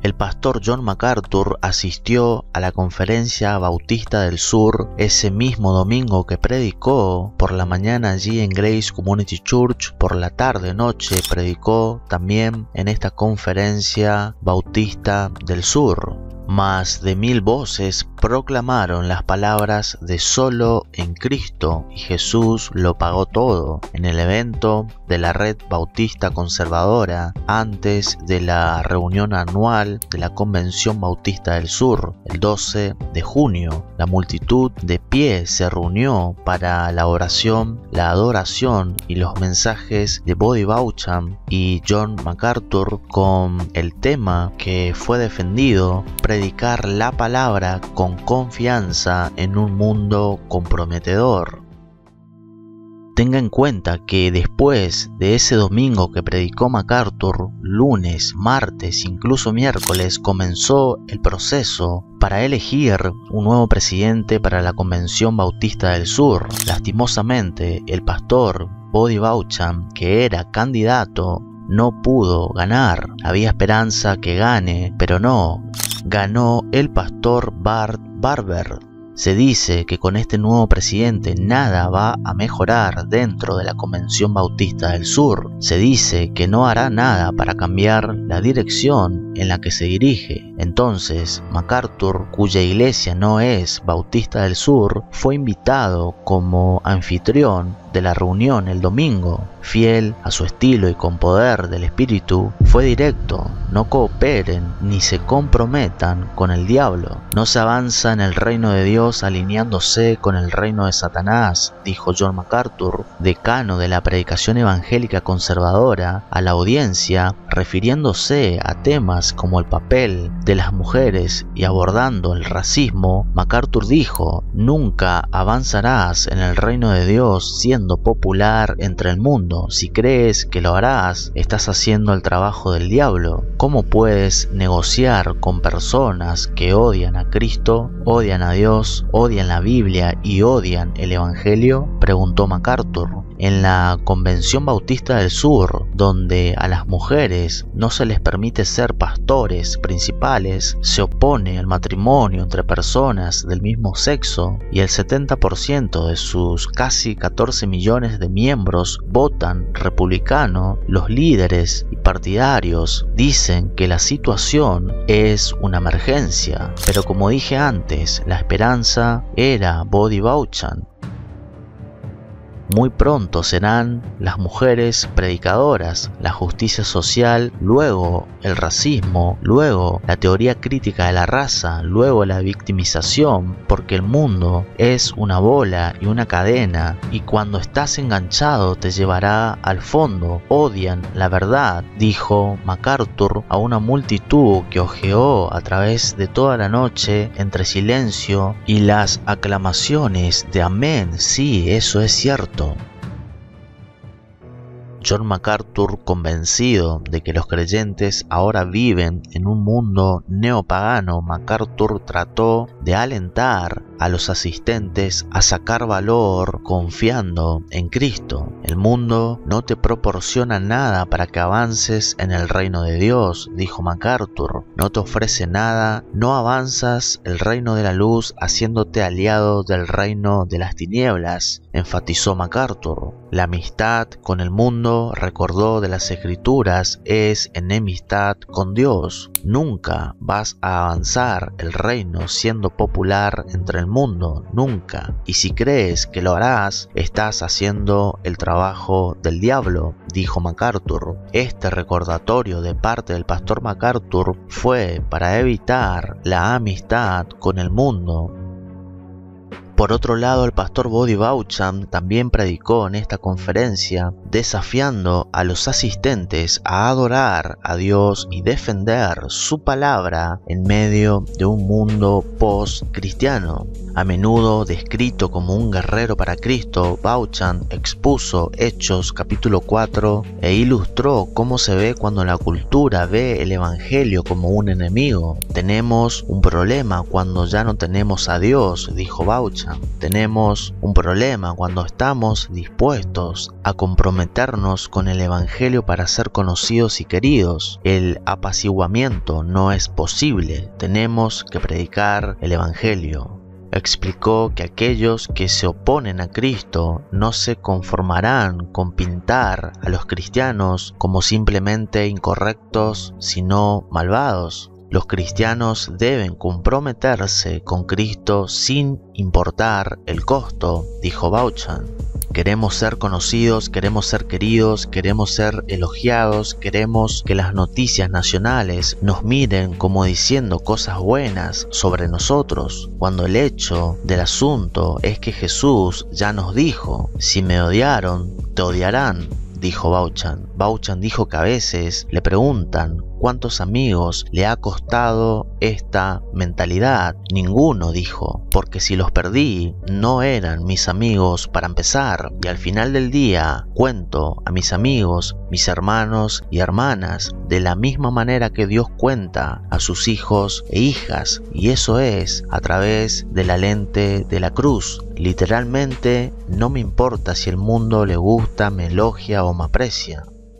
El pastor John MacArthur asistió a la Conferencia Bautista del Sur ese mismo domingo que predicó por la mañana allí en Grace Community Church, por la tarde-noche predicó también en esta Conferencia Bautista del Sur. Más de 1000 voces proclamaron las palabras de solo en Cristo y Jesús lo pagó todo en el evento de la Red Bautista Conservadora antes de la reunión anual de la Convención Bautista del Sur, el 12 de junio. La multitud de pie se reunió para la oración, la adoración y los mensajes de Boddie Baucham y John MacArthur con el tema que fue defendido: predicar la palabra con confianza en un mundo comprometedor. Tenga en cuenta que después de ese domingo que predicó MacArthur, lunes, martes, incluso miércoles, comenzó el proceso para elegir un nuevo presidente para la Convención Bautista del Sur. Lastimosamente, el pastor Boddie Baucham, que era candidato, no pudo ganar. Había esperanza que gane, pero no. Ganó el pastor Bart Barber. Se dice que con este nuevo presidente nada va a mejorar dentro de la Convención Bautista del Sur. Se dice que no hará nada para cambiar la dirección en la que se dirige. Entonces, MacArthur, cuya iglesia no es Bautista del Sur, fue invitado como anfitrión de la reunión el domingo. Fiel a su estilo y con poder del Espíritu, fue directo: no cooperen ni se comprometan con el diablo. No se avanza en el reino de Dios alineándose con el reino de Satanás, dijo John MacArthur, decano de la predicación evangélica conservadora, a la audiencia, refiriéndose a temas como el papel de las mujeres y abordando el racismo. MacArthur dijo: nunca avanzarás en el reino de Dios siendo popular entre el mundo. Si crees que lo harás, estás haciendo el trabajo del diablo. ¿Cómo puedes negociar con personas que odian a Cristo, odian a Dios, odian la Biblia y odian el Evangelio?, preguntó MacArthur. En la Convención Bautista del Sur, donde a las mujeres no se les permite ser pastores principales, se opone al matrimonio entre personas del mismo sexo y el 70% de sus casi 14 millones de miembros votan republicano, los líderes y partidarios dicen que la situación es una emergencia. Pero como dije antes, la esperanza era Boddie Baucham. Muy pronto serán las mujeres predicadoras, la justicia social, luego el racismo, luego la teoría crítica de la raza, luego la victimización, porque el mundo es una bola y una cadena, y cuando estás enganchado te llevará al fondo. Odian la verdad, dijo MacArthur a una multitud que ojeó a través de toda la noche entre silencio y las aclamaciones de amén, sí, eso es cierto. John MacArthur, convencido de que los creyentes ahora viven en un mundo neopagano, MacArthur trató de alentar a los asistentes a sacar valor confiando en Cristo. El mundo no te proporciona nada para que avances en el reino de Dios, dijo MacArthur. No te ofrece nada, no avanzas el reino de la luz haciéndote aliado del reino de las tinieblas, enfatizó MacArthur. La amistad con el mundo, recordó de las Escrituras, es enemistad con Dios. Nunca vas a avanzar el reino siendo popular entre el mundo, nunca. Y si crees que lo harás, estás haciendo el trabajo del diablo, dijo MacArthur. Este recordatorio de parte del pastor MacArthur fue para evitar la amistad con el mundo. Por otro lado, el pastor Boddie Baucham también predicó en esta conferencia, desafiando a los asistentes a adorar a Dios y defender su palabra en medio de un mundo post-cristiano. A menudo descrito como un guerrero para Cristo, Baucham expuso Hechos capítulo 4 e ilustró cómo se ve cuando la cultura ve el evangelio como un enemigo. Tenemos un problema cuando ya no tenemos a Dios, dijo Baucham. Bauchan. Tenemos un problema cuando estamos dispuestos a comprometernos con el Evangelio para ser conocidos y queridos. El apaciguamiento no es posible. Tenemos que predicar el Evangelio. Explicó que aquellos que se oponen a Cristo no se conformarán con pintar a los cristianos como simplemente incorrectos, sino malvados. Los cristianos deben comprometerse con Cristo sin importar el costo, dijo Bauchan. Queremos ser conocidos, queremos ser queridos, queremos ser elogiados, queremos que las noticias nacionales nos miren como diciendo cosas buenas sobre nosotros, cuando el hecho del asunto es que Jesús ya nos dijo: si me odiaron, te odiarán, dijo Bauchan. Bauchan dijo que a veces le preguntan cuántos amigos le ha costado esta mentalidad. Ninguno, dijo, porque si los perdí, no eran mis amigos para empezar, y al final del día cuento a mis amigos, mis hermanos y hermanas, de la misma manera que Dios cuenta a sus hijos e hijas, y eso es a través de la lente de la cruz. Literalmente, no me importa si el mundo le gusta, me elogia o me aprecia.